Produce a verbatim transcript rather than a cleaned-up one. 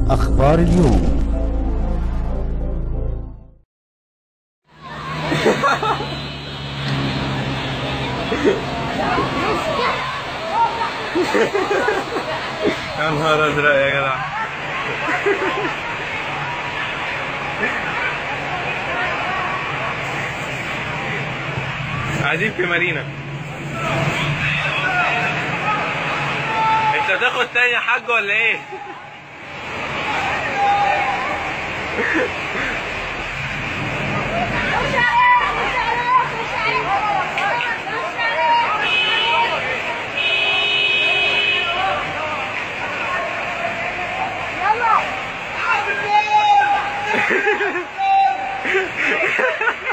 أخبار اليوم. يا نهار ازرق يا جدع. قاعدين في مارينا. انت تاخد تاني يا حاج ولا ايه؟ يلا